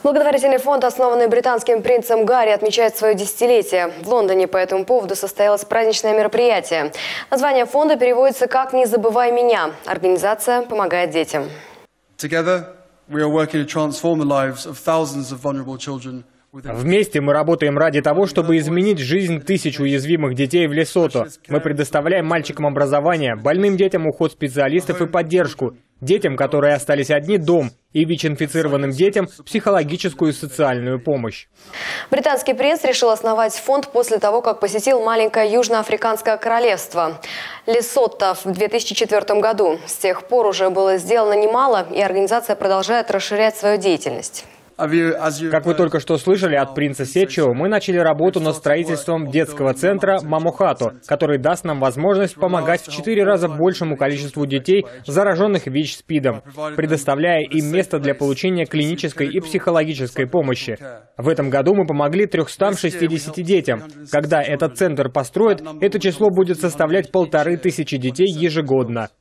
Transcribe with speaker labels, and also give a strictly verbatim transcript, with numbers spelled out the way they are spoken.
Speaker 1: Благотворительный фонд, основанный британским принцем Гарри, отмечает свое десятилетие. В Лондоне по этому поводу состоялось праздничное мероприятие. Название фонда переводится как «Не забывай меня». Организация помогает детям.
Speaker 2: Вместе мы работаем ради того, чтобы изменить жизнь тысяч уязвимых детей в Лесото. Мы предоставляем мальчикам образование, больным детям уход специалистов и поддержку, детям, которые остались одни, дом, и ВИЧ-инфицированным детям психологическую и социальную помощь.
Speaker 1: Британский принц решил основать фонд после того, как посетил маленькое Южноафриканское королевство Лесото в две тысячи четвёртом году. С тех пор уже было сделано немало, и организация продолжает расширять свою деятельность.
Speaker 2: Как вы только что слышали от принца Сечио, мы начали работу над строительством детского центра Мамохато, который даст нам возможность помогать в четыре раза большему количеству детей, зараженных ВИЧ-СПИДом, предоставляя им место для получения клинической и психологической помощи. В этом году мы помогли трёмстам шестидесяти детям. Когда этот центр построят, это число будет составлять полторы тысячи детей ежегодно.